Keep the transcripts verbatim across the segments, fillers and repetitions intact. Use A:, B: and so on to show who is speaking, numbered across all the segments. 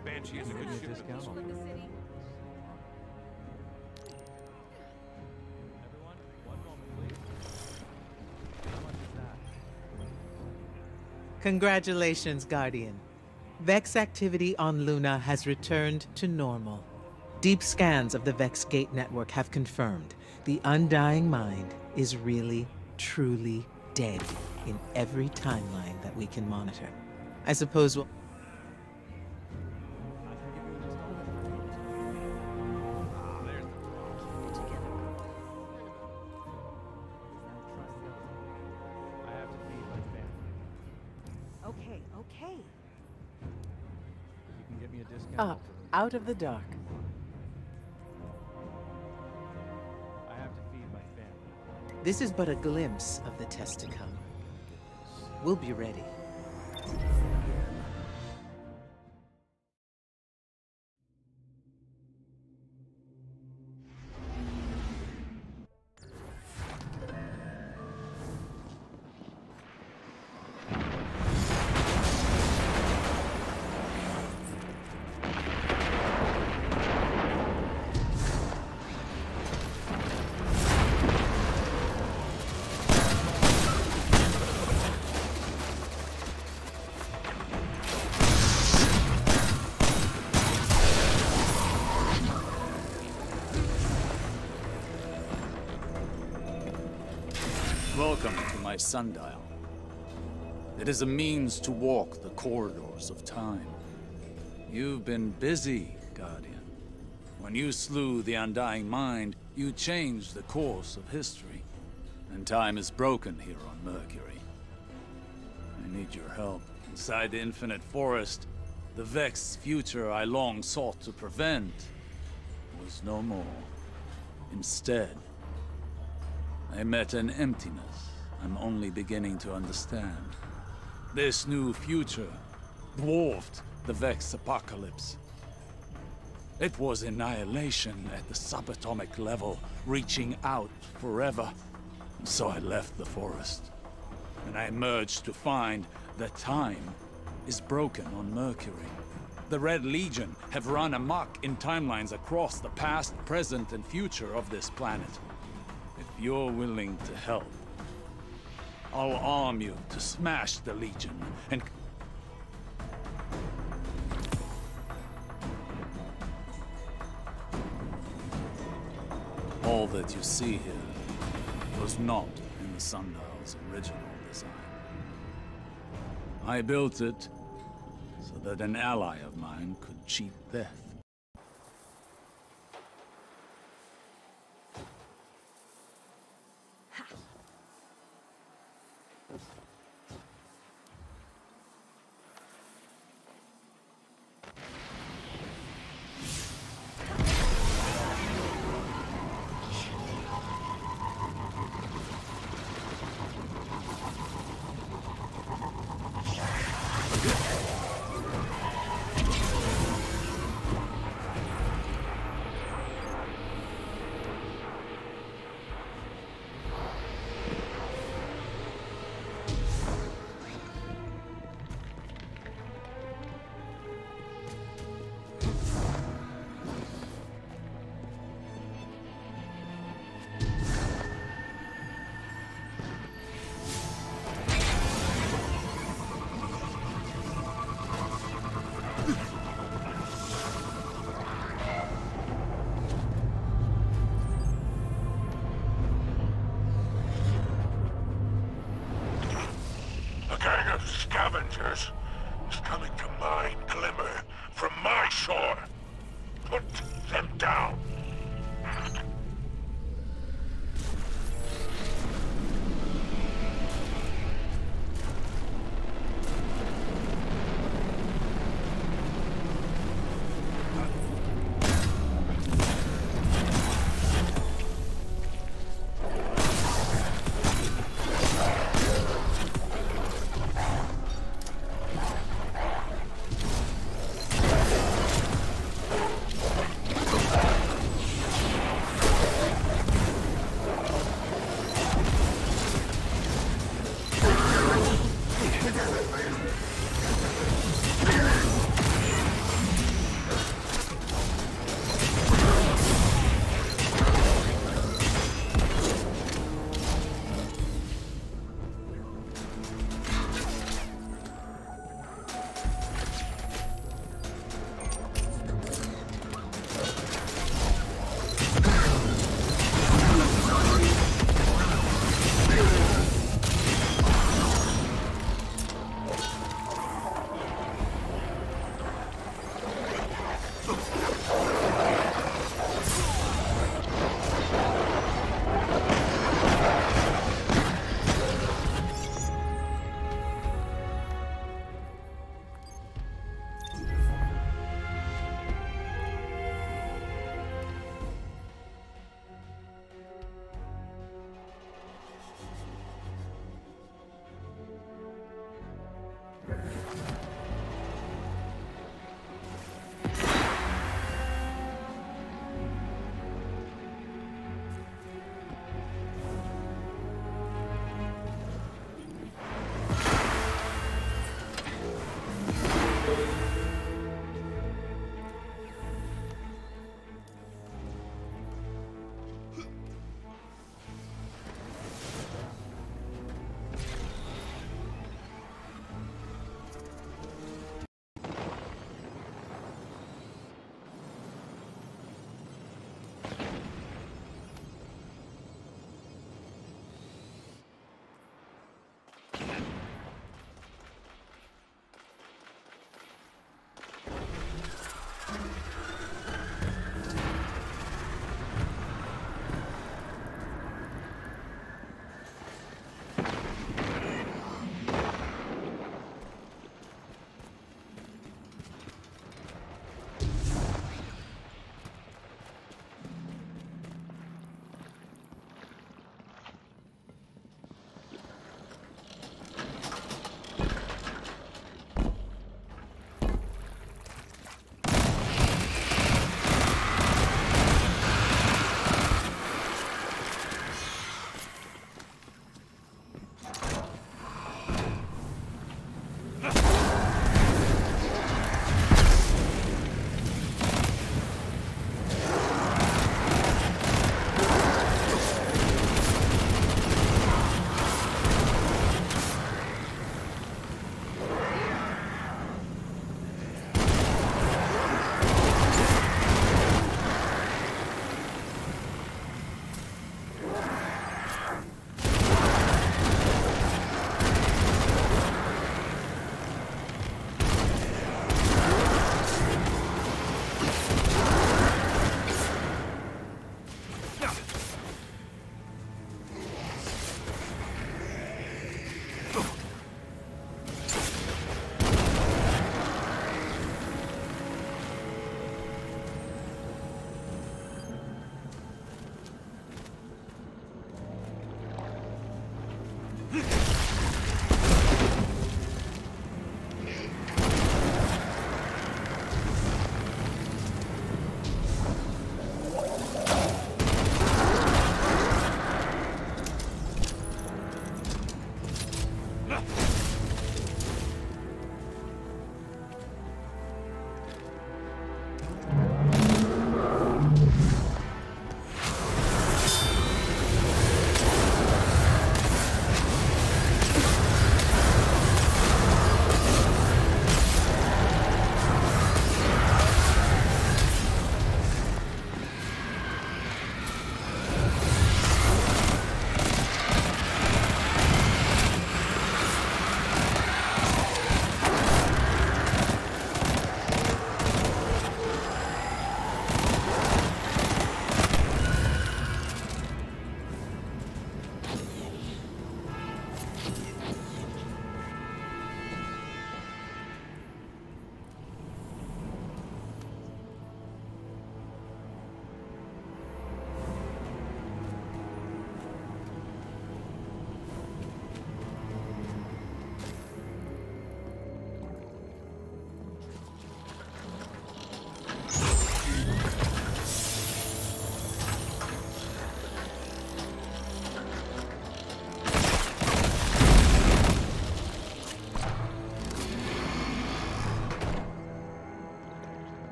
A: Banshee is a good shooter.
B: Discount on it.
C: Everyone, one moment, please. How much is that?
D: Congratulations, Guardian. Vex activity on Luna has returned to normal. Deep scans of the Vex Gate network have confirmed the Undying Mind is really, truly dead in every timeline that we can monitor. I suppose we'll...
C: I have to feed my family.
E: Okay, okay.
C: You can get me a discount.
D: Up, out of the dark.
C: I have to feed my family.
D: This is but a glimpse of the test to come. We'll be ready.
F: Welcome to my sundial. It is a means to walk the corridors of time. You've been busy, Guardian. When you slew the Undying Mind, you changed the course of history. And time is broken here on Mercury. I need your help. Inside the Infinite Forest, the Vex future I long sought to prevent was no more. Instead, I met an emptiness I'm only beginning to understand. This new future dwarfed the Vex apocalypse. It was annihilation at the subatomic level, reaching out forever. So I left the forest, and I emerged to find that time is broken on Mercury. The Red Legion have run amok in timelines across the past, present, and future of this planet. If you're willing to help, I'll arm you to smash the Legion and... All that you see here was not in the Sundial's original design. I built it so that an ally of mine could cheat death.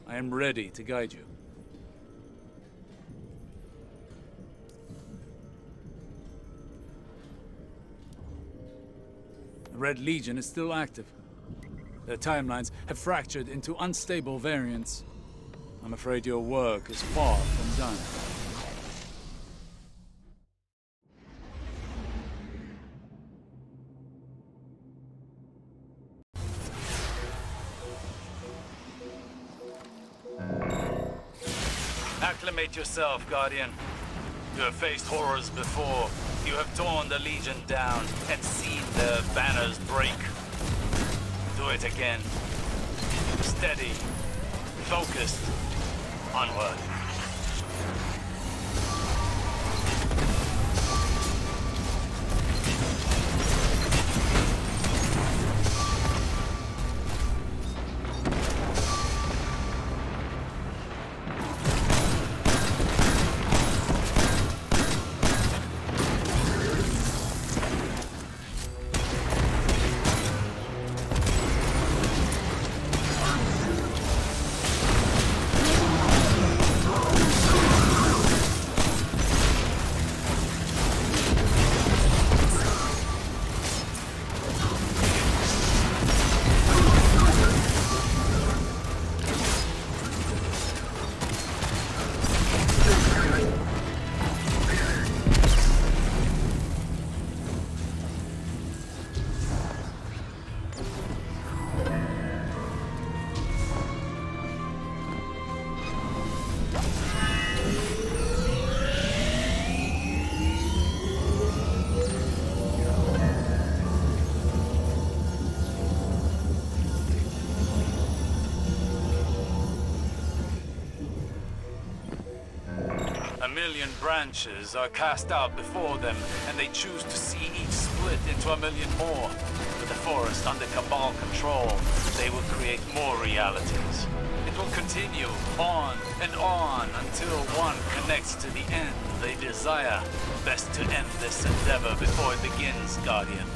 F: I am ready to guide you. The Red Legion is still active. Their timelines have fractured into unstable variants. I'm afraid your work is far from done. Acclimate yourself, Guardian. You have faced horrors before. You have torn the Legion down and seen their banners break. Do it again. Steady. Focused. Onward. A million branches are cast out before them, and they choose to see each split into a million more. With the forest under Cabal control, they will create more realities. It will continue on and on until one connects to the end they desire. Best to end this endeavor before it begins, Guardian.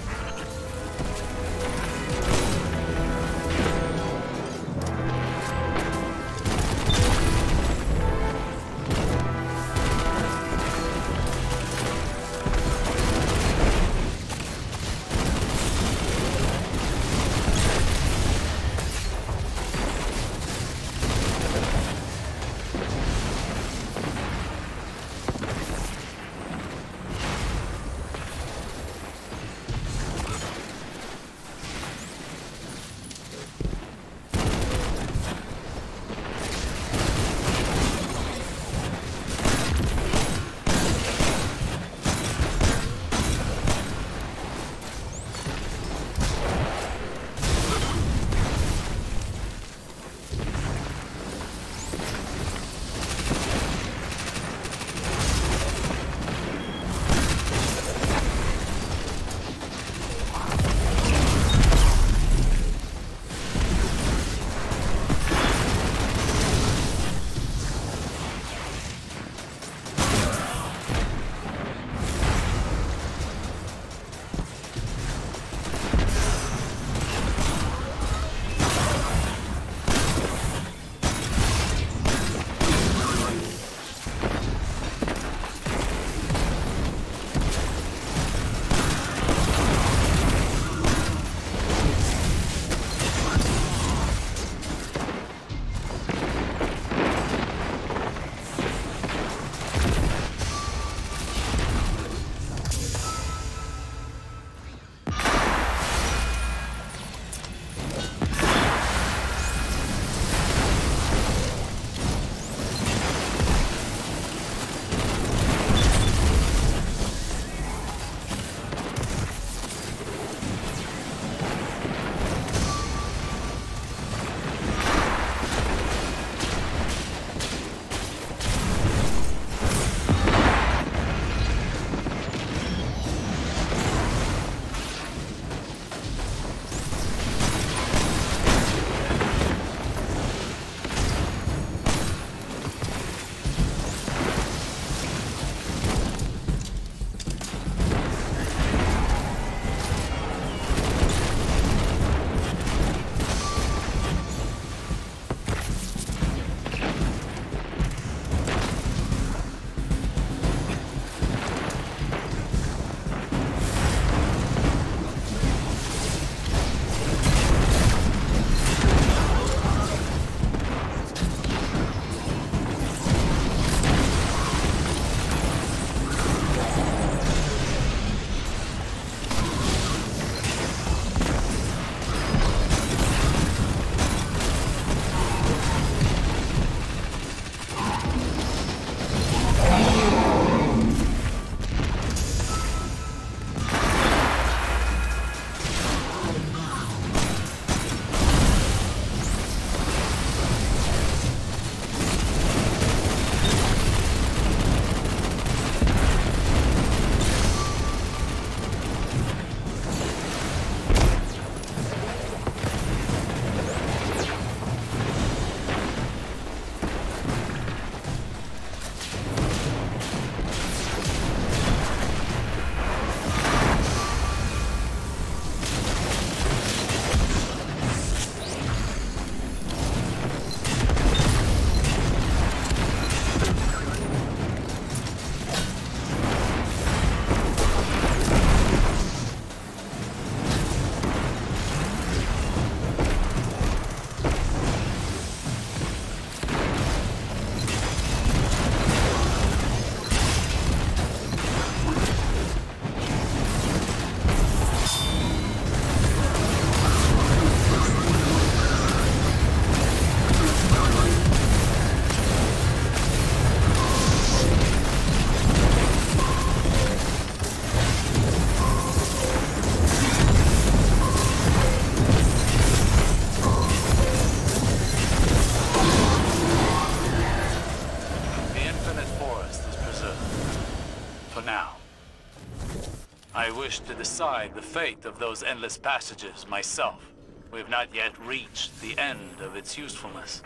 F: wish to decide the fate of those endless passages myself. We have not yet reached the end of its usefulness.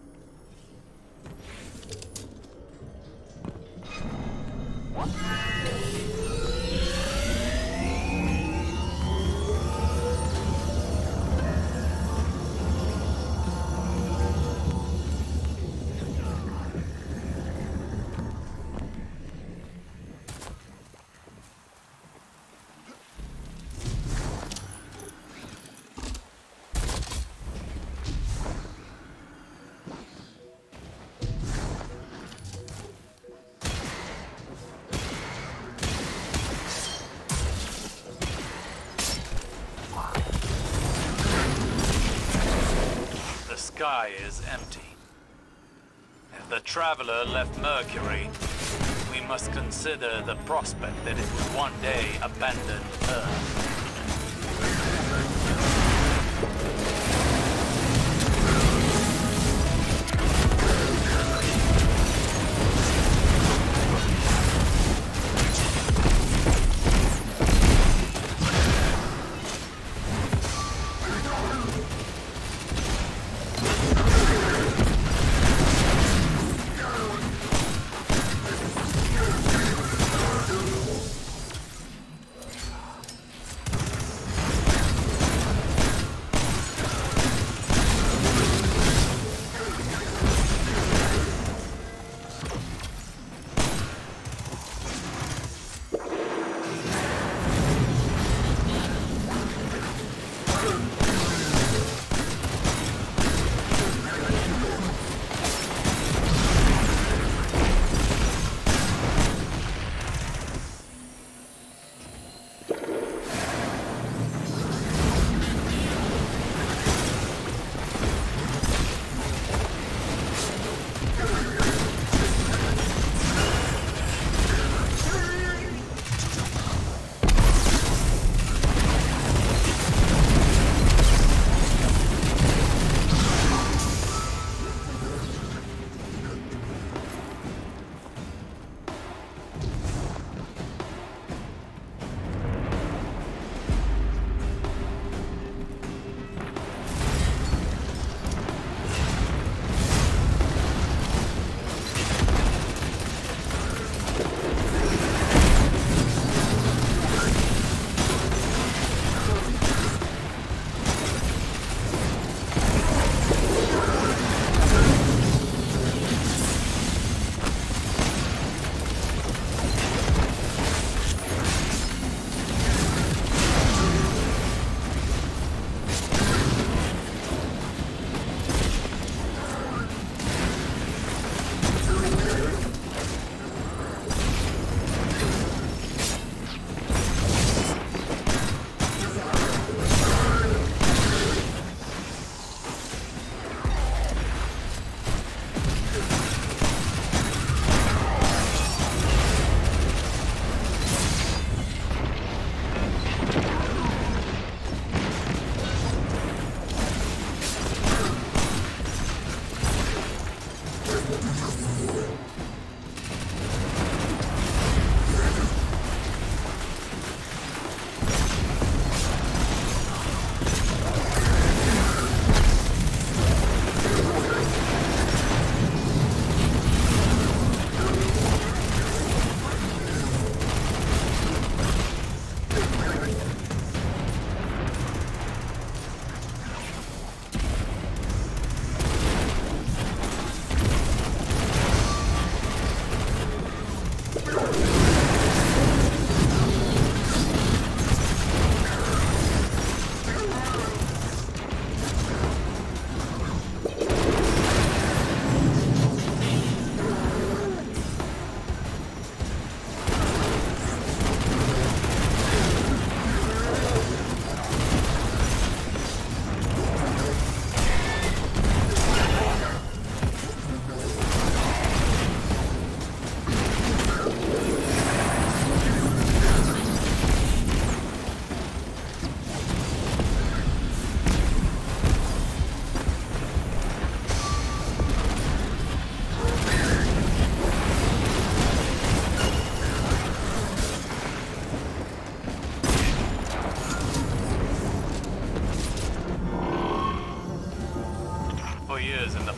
F: The sky is empty. If the Traveler left Mercury, we must consider the prospect that it would one day abandon Earth.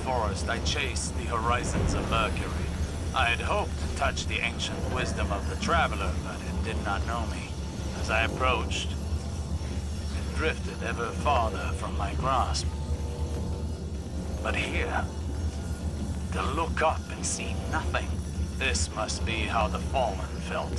F: forest, I chased the horizons of Mercury. I had hoped to touch the ancient wisdom of the traveler, but it did not know me. As I approached, it drifted ever farther from my grasp. But here, to look up and see nothing, this must be how the fallen felt.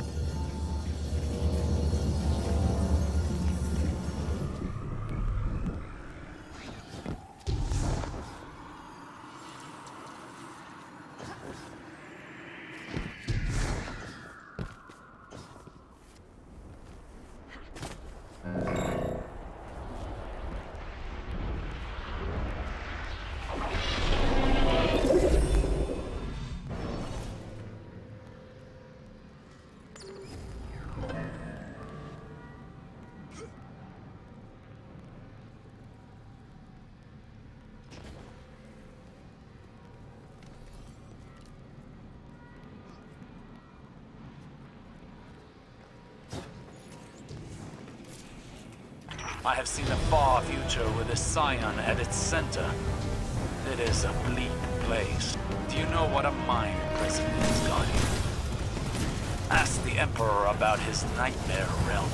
F: I have seen a far future with a scion at its center. It is a bleak place. Do you know what a mind prison is, Guardian? Ask the Emperor about his nightmare realm.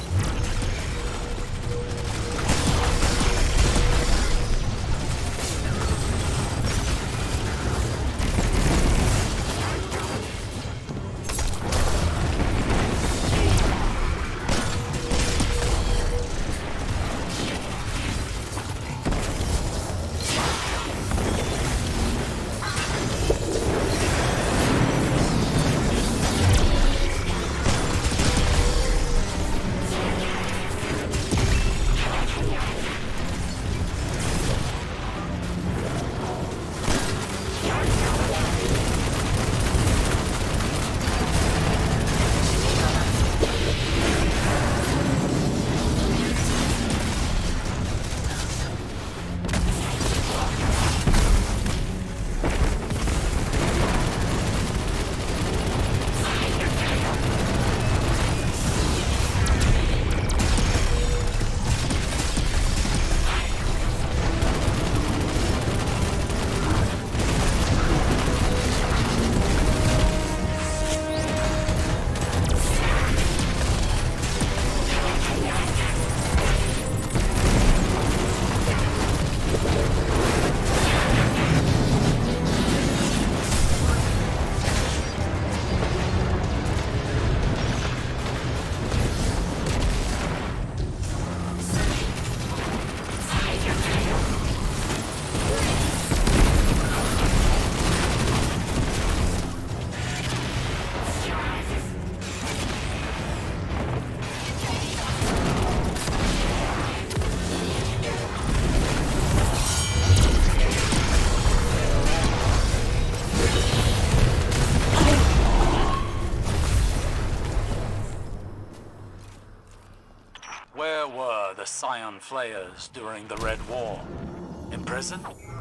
F: Where were the Scion Flayers during the Red War? In prison?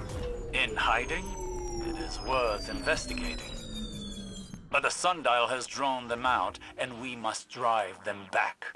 F: In hiding? It is worth investigating. But the Sundial has drawn them out, and we must drive them back.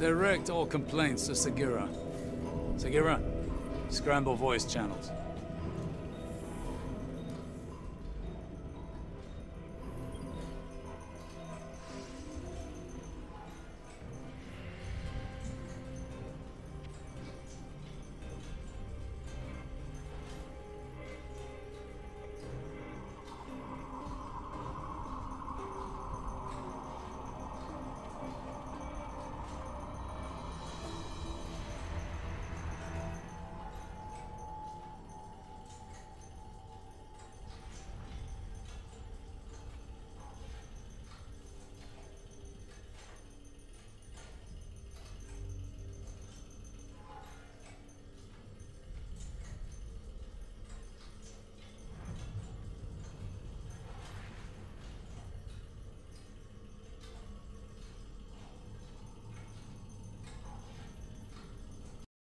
F: Direct all complaints to Sagira. Sagira, scramble voice channels.